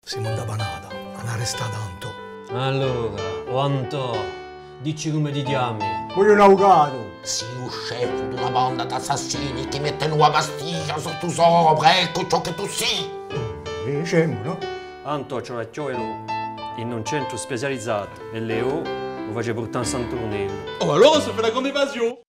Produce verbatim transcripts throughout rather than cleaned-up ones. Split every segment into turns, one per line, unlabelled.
Siamo da panata, non arresta tanto.
Allora, o Antò, dici come ti chiami?
Voglio un avvocato.
Sì, un chef di una banda d'assassini che mette una pastiglia sotto sopra, ecco ciò che tu sei.
E scemo, no?
Antò c'è una chiovelo in un centro specializzato e Leo lo face portare in San Tornello.
Oh, allora ça fait la grande évasion.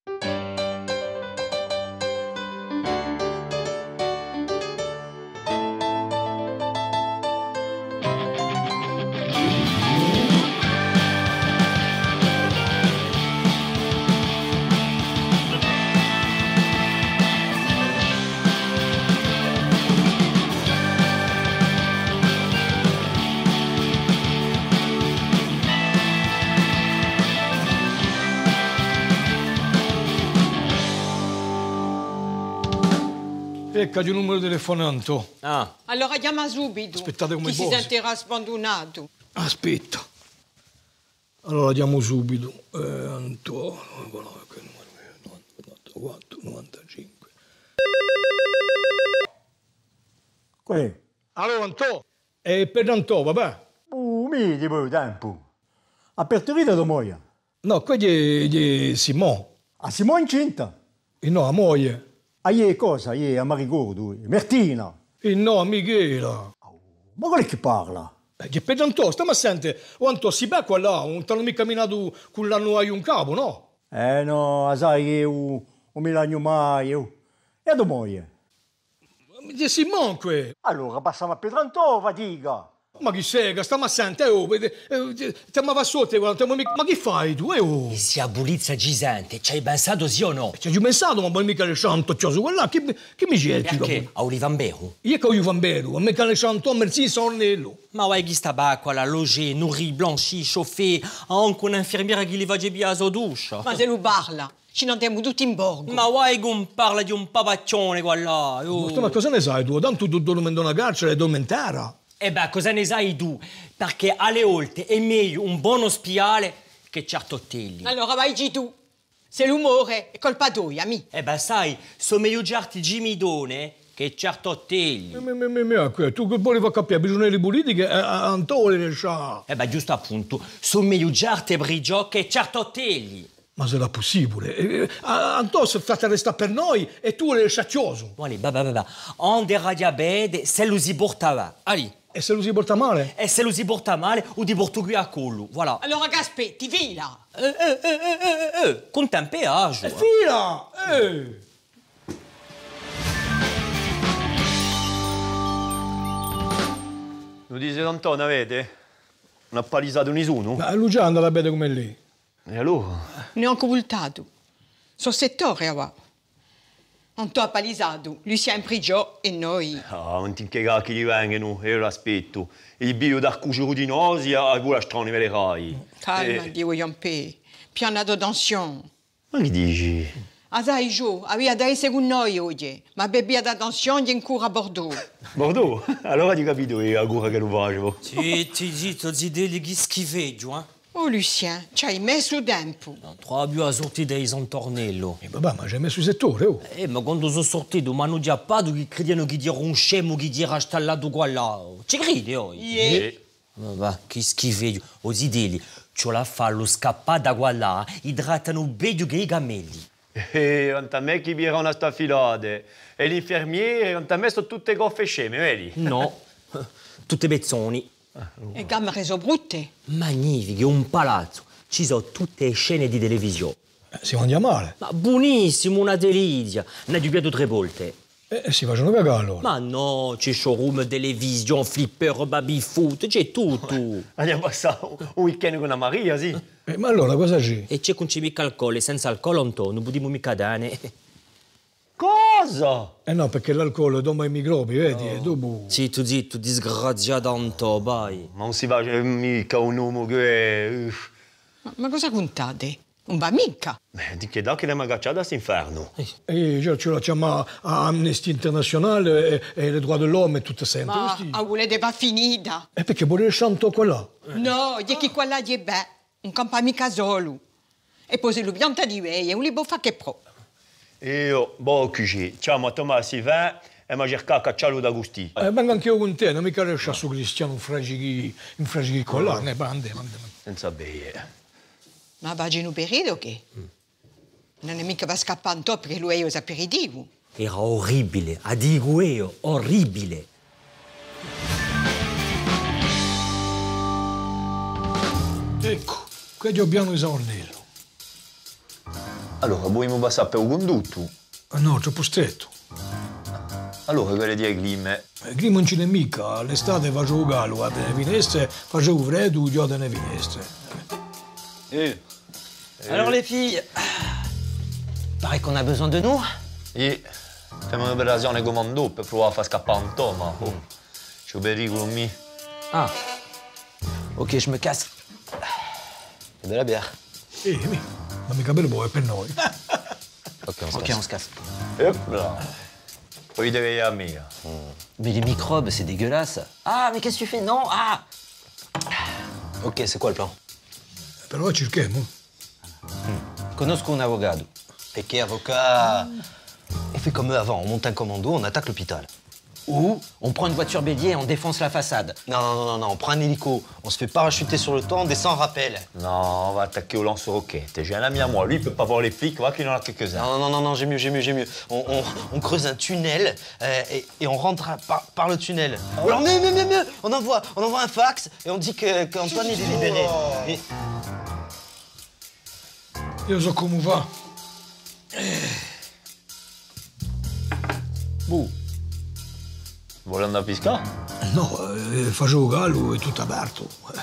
Ecco il numero telefonante.
Ah,
Allora chiama subito.
Aspettate come
Chi si
boss.
sentirà sbandonato.
Aspetta. Allora chiamo subito. Eh, Antonio, che numero è? novantaquattro, novantacinque.
Qual è?
Allora Antonio. È per Antonio, vabbè.
Uh, mi poi tempo. Ha aperto vita tua moglie.
No, qua è di Simone.
A Simone incinta.
E no, a moglie.
A ieri cosa? Ieri a Marigodo. Martina.
E no, a Michela.
Ma qual è che parla?
Eh, che per Antonio, stiamo a sentire. O Antonio, si becca là, non t'hanno mica camminato con l'anno a un capo, no?
Eh no, sai che io non mi lancio mai. Io. E a tua moglie?
Di Simone qui.
Allora passiamo a Petrantò, fatica.
Ma chi sei? Stiamo a sentire, oh, vede, eh, stiamo a sotto, guarda, stiamo mica- ma che fai tu, eh, oh?
Si abolizza Gisante, ci hai pensato sì o no?
Ci hai pensato, ma poi mica le santo, cioè, su quella, che, che mi cerchi?
Perché? A Olivamberu?
Io che ho fan vero, a me che le santo, merci, sornello.
Ma ouais, chi sta bacqua, la logé, nourri, blanchi, chauffé, anche un'infermiera che li va già a sua douche.
Ma se lo parla, ci andiamo tutti in borgo.
Ma ouais, non parla di un papaccione qua là. Oh.
Ma cosa ne sai tu? Tanto tu dormi in una carcere e dormentara.
Eh beh, cosa ne sai tu? Perché alle volte è meglio un buon ospedale che certo hotelli.
Allora vai tu. Se l'umore è colpa tua, mi.
Eh beh, sai, sono meglio certi Gimidone che certo hotelli.
Mi, mi, mi, mi, tu che volevi capire, bisogna politiche, eh, Antonio ne sa.
Eh beh, giusto appunto, sono meglio certi Brigio che certo hotelli.
Ma sarà possibile? Eh, Antonio si è fatto restare per noi e tu eri sciacchioso.
Allez, bah, bah, bah, bah. On dera diabete, se lo si portava. Allez.
E se lo si porta male?
E se lo si porta male o di porto qui a collo, voilà.
Allora che aspetti, fila.
Eh, eh, eh, eh, eh, eh, con tempeaggio.
E fila! Eh!
Lo dice Antonio, avete? Non ha palisato nessuno?
Ma Luciano la vede come lei.
E allora?
Ne ho occultato. Sul settore, va. Non ti ha palisato. Lui si è in prigione e noi.
Ah, non ti inchiegare che gli vengono, io l'aspetto. Il bio da cuccio di nausea e voi la strana vedrai.
Calma,
Eh,
Dio, Yampe. Piano d'attenzione.
Ma che dici?
A sai, Gio, aveva da essere con noi oggi, ma bebbia d'attenzione è ancora a Bordeaux.
Bordeaux? Allora ti capito io ancora che lo facevo.
Zitti, zitto, zideli chi schiveggio, eh?
Oh, Lucien, ci hai messo tempo.
Trois più a sortire dai Santornello.
E vabbè, ma c'hai messo il settore, oh.
Eh, ma quando sono sortito, ma non già pas che credono che dire un scemo che dire installato qua là. Ci credi, oh?
Yeah.
Vabbè, che schiveggio. O zideli, c'ho la fallo scappare da qua là, idratano meglio che i gamelli.
E non ti ha me chi vi era una staffilate. E l'infermiere non ti ha messo tutte goffe sceme, vedi?
No, tutte bezzoni.
E camere sono brutte.
Magnifiche, un palazzo. Ci sono tutte le scene di televisione.
Eh, si mangia male.
Ma buonissimo, una delizia. Ne ho doppiato tre volte.
E eh, si facciano cagare allora.
Ma no, c'è showroom, television, flipper, baby food, c'è tutto.
Andiamo a passare un weekend con la Maria, sì.
Eh, ma allora cosa c'è?
E c'è con mica alcol, senza alcol non non potremmo mica dare.
Cosa?
Eh no, perché l'alcol doma i microbi, vedi? E dopo...
Zitto, zitto, disgraziato tanto, vai.
Ma non si fa mica un uomo che è... Uff.
Ma, ma cosa contate? Non va mica.
Eh, di che da che l'abbiamo agganciato a quest'inferno?
E già ce la chiama a Amnesty International e, e le droits de l'homme e tutte sempre.
Ma
questi-
a volete va finita.
E perché vuole il santo qua là?
No, è che qua là è beh. Non campa mica solo. E poi se lo pianta di lei, un libro fa che pro.
Io, boh, così, ciao a Tommaso Sylvain e mi ha cercato a cacciarlo da Agustì.
Eh, vengo anche io con te, non mica riesci a su Cristiano un fragighi, un fragighi colà, ne bande, bande.
Senza beie.
Ma va in un periodo che? Non è mica va scappando perché lui è un aperitivo.
Era orribile, a dico io, orribile.
Ecco, qui dobbiamo esaurdirlo.
Allora, vogliamo passare per un condutto?
Ah no, troppo stretto.
Allora, che le die clime?
Il clima non ce n'è mica, l'estate facevo gallo, apre le finestre, facevo freddo, chiudo le finestre.
Eh. Alors les filles, paraît qu'on a besoin de nous.
Sì, facciamo un'operazione comando per provare a far scappare un po', ma oh, c'è un pericolo mi.
Ah. Ok, je me casse.
È della bière.
Eh, mi, ma mica per voi, è per noi.
Ok, on se
Ok,
casse.
on se casse.
Hop là. Poi devi a mia.
Mais les microbes, c'est dégueulasse. Ah, mais qu'est-ce que tu fais? Non, ah. Ok, c'est quoi le plan?
Però cerchiamo.
Conosco un avogado.
Et qui est avocat? On fait comme eux avant, on monte un commando, on attaque l'hôpital.
Ou on prend une voiture bélier et on défonce la façade.
Non, non, non, non, on prend un hélico, on se fait parachuter sur le toit, on descend en rappel.
Non, on va attaquer au lance-roquette. J'ai un ami à moi, lui, il peut pas voir les flics, va qu'il en a quelques-uns.
Non, non, non, non, j'ai mieux, j'ai mieux, j'ai mieux. On, on, on creuse un tunnel euh, et, et on rentre à- par, par le tunnel. Ou alors, mieux, mieux, mieux, mieux, on envoie, on envoie un fax et on dit que- qu'Antoine il est libéré. Et-
Io so come fa.
Boh. Vuole andare a pescare?
No, eh, facevo gallo e tutto aperto. Eh.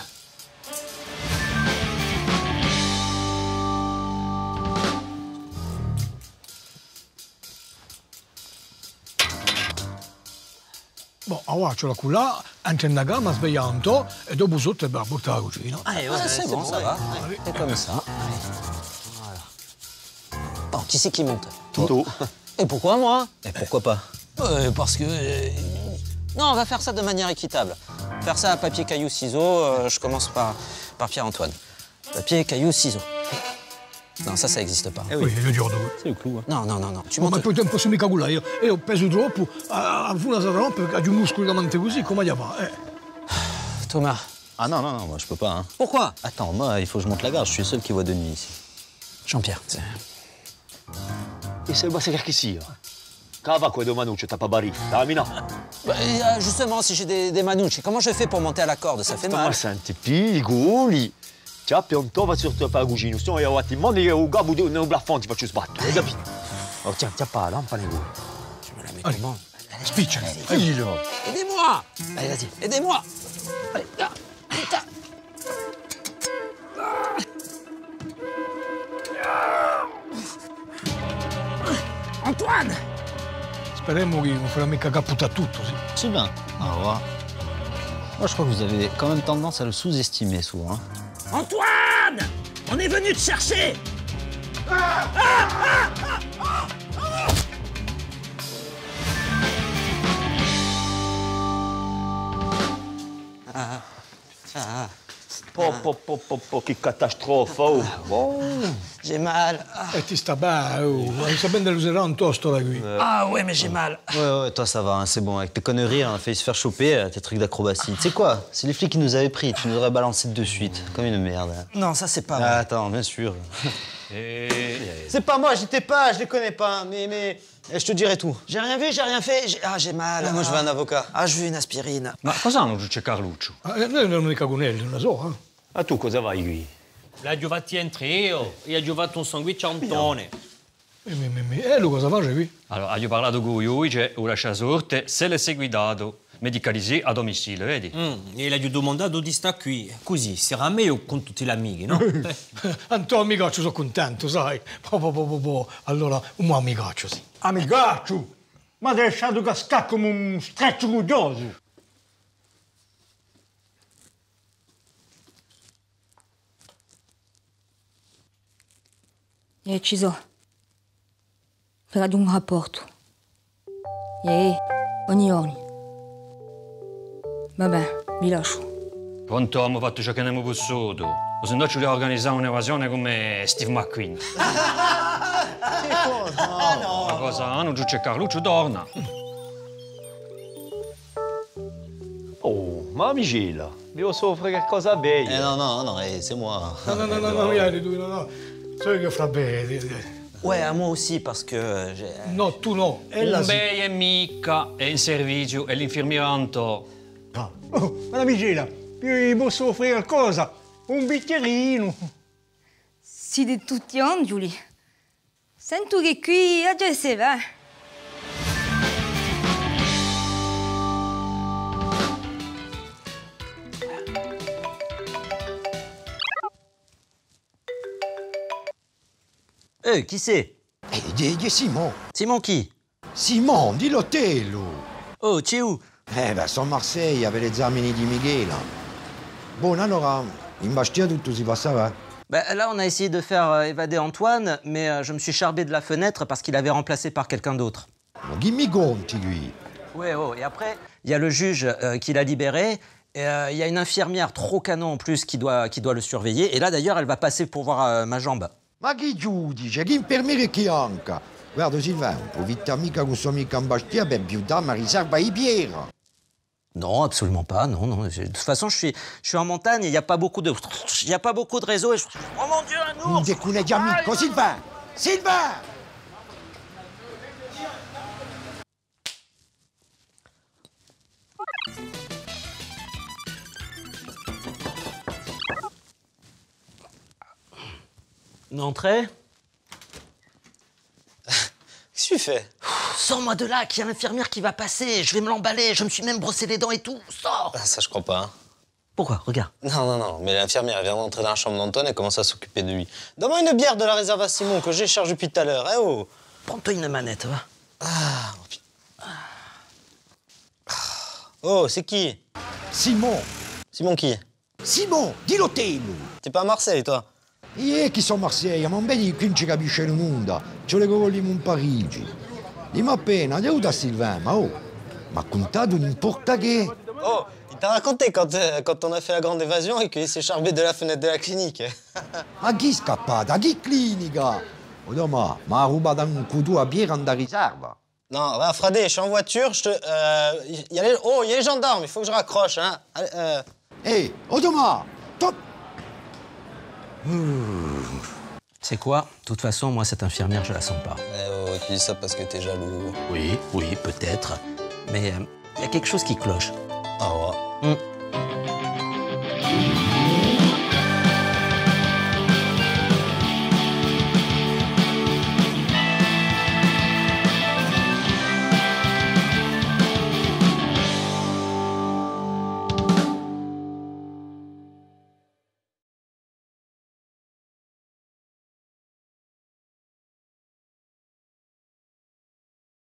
Boh, allora ce l'ho là, entra in cama, svegliando e dopo sotto e va a portare la cucina.
Allez, ouais, c'est bon, ça va. C'est comme ça. Voilà. Bon, qui c'est qui monte?
Toto.
Et pourquoi moi?
Et pourquoi pas?
Euh, Parce que... euh, Non, on va faire ça de manière équitable. Faire ça à papier, caillou, ciseaux. euh, je commence par, par Pierre-Antoine. Papier, caillou, ciseaux. Non, ça, ça n'existe pas.
Eh oui, io gli ho due.
C'est le clou. Non, non, non, non. Tu
Oh, ma
montes...
poi non posso mica cullare io. Io peso troppo, a, a funa si rompe, ha i muscoli davanti così, come gli fa? Eh.
Thomas.
Ah non, non, non, moi je peux pas. Hein.
Pourquoi?
Attends, moi il faut que je monte la garde, je suis le seul qui voit de nuit ici.
Jean-Pierre, c'est...
E se basta che sia? Cava quei domanucci, t'ha pas barì. Damina.
Bah, euh, justement, si j'ai des, des manouches, comment je fais pour monter à la corde? Ça fait
Ma
mal.
senti, pigoli. C'ha piantova sur tuo pagugino, se no io ti mando io un gabbo nel plafond ti faccio sbattere, hai capito? Oh, tiens, tiens pas, lampa nei culo.
Je me la mets
Allez.
comment?
Spicciano.
Filo.
Aidez-moi! Allez, vas-y, aidez-moi! Allez, là, putain! Antoine!
Speriamo che non farà mica caputa tutto, sì.
Sylvain, au revoir. Moi je crois que vous avez quand même tendance à le sous-estimer souvent. Hein.
Antoine! On est venu te chercher!
Po, po, po, po, po, che catastrofe, oh. Oh.
J'ai mal. Ah,
E ti sta bene, oh. Non sapendo che userà un tosto da qui.
Ah ouais, mais j'ai mal.
Ouais, ouais, toi ça va, hein, c'est bon. Avec tes conneries, on a failli se faire choper, euh, tes trucs d'acrobatie. Tu sais quoi? C'est les flics qui nous avaient pris, tu nous aurais balancé de suite, comme une merde.
Non, ça c'est pas
Ah,
vrai.
attends, bien sûr. C'est pas moi, j'étais pas, je les connais pas, mais, mais eh, je te dirai tout.
J'ai rien vu, j'ai rien fait. j'ai- Ah, j'ai mal.
Ah, moi je veux un avocat.
Ah, je veux une aspirine.
Ma cosa hanno Giuccio e Carluccio?
Eh, noi non mica con elli, non so, eh.
Ma tu cosa vai qui?
La giovati in trio, e ha giovato un sanguiccio a Antone.
E, mi, mi, mi. E lui cosa face qui?
Allora, ho parlato con lui, c'è una sorte, se l'è seguitato, medicalisé a domicilio, vedi?
Mm, e l'ha domandato di sta qui, così, si era meglio con tutti gli amici, no?
Antonio amigaccio, sono contento, sai. Po, po, po, po, po. Allora, un buon amigaccio, sì. Amigaccio? Ma ti hai lasciato cascare come un streccio curioso.
E Ciso, farà di un rapporto. E ogni giorno. Vabbè, vi lascio.
Quanto abbiamo fatto ciò che abbiamo potuto, o se no ci dobbiamo organizzare un'evasione come Steve McQueen.
Ah,
La cosa hanno Giuccio e Carluccio torna.
ma Migela, devo soffrire qualcosa bene.
Eh non, non, non, eh, c'est moi.
Non, non, non, non, non, vieni tu, no, no. So che fra bene.
Ouais, à moi aussi, parce que j'ai...
No, tu no. E la
Un
sì.
bei è mica, è in servizio, è l'infermiera Anto.
Ah. Oh, Madame Migela, io posso offrire qualcosa? Un bicchierino.
Si di tutti on, Giulia. Sento che qui a già se va.
Euh, qui c'est?
Eh, di, di Simon.
Simon qui?
Simon, dillo te, lui.
Oh, tu es où?
Eh, beh, sono a Marseille per gli esami di Michela. Buon, allora, in Bastia tutto si passava?
Bah, là, on a essayé de faire euh, évader Antoine, mais euh, je me suis charbé de la fenêtre parce qu'il avait remplacé par quelqu'un d'autre.
Ma chi mi conti, lui?
Ouais, oh, et après, il y a le juge euh, qui l'a libéré, et euh, il y a une infirmière trop canon en plus qui doit, qui doit le surveiller, et là, d'ailleurs, elle va passer pour voir euh, ma jambe.
Ma chi giudice? Chi infermiere chi anca? Guarda, Sylvain, un po' vita amica con sua amica in Bastia per più da ma riserva i Pierre.
Non, absolument pas, non, non. De toute façon, je suis, je suis en montagne, il n'y a pas beaucoup de... Il n'y a pas beaucoup de réseau, et je... Oh mon Dieu, un ours!
Un décounet di amico, Sylvain! Sylvain!
Une entrée?
Qu'est-ce que tu fais?
Sors-moi de là, qu'il y a l'infirmière qui va passer, je vais me l'emballer, je me suis même brossé les dents et tout, sors!
Ah, ça, je crois pas. Hein.
Pourquoi? Regarde.
Non, non, non, mais l'infirmière, elle vient d'entrer dans la chambre d'Antoine, elle commence à s'occuper de lui. Donne-moi une bière de la réserve à Simon, que j'ai chargé depuis tout à l'heure, eh oh!
Prends-toi une manette, va.
Ah, oh, putain. Oh, c'est qui?
Simon!
Simon qui?
Simon, dillo te, lui!
T'es pas à Marseille, toi?
Io chi sono a Marseille, ma non vedi qui non ci capisce nulla. C'ho le cogliamo in Parigi. Dimmi appena, aiuta Sylvain, ma oh, ma contato n'importa che.
Oh, il t'a raconté quand, euh, quand on a fait la grande évasion et qu'il s'est charbé de la fenêtre de la clinique.
Ma chi scappata? Chi clinica? Oh, ma, ma ha rubato un couteau a Pierre da riserva.
Non, va, Fradé, je suis en voiture, je te... Euh, y a les, oh, il y a les gendarmes, il faut que je raccroche, hein. Allez, euh...
Hé, oh, ma, top.
C'est quoi? De toute façon, moi, cette infirmière, je la sens pas.
Eh oh, tu dis ça parce que t'es jaloux.
Oui, oui, peut-être. Mais il euh, y a quelque chose qui cloche.
Ah ouais.
Hum.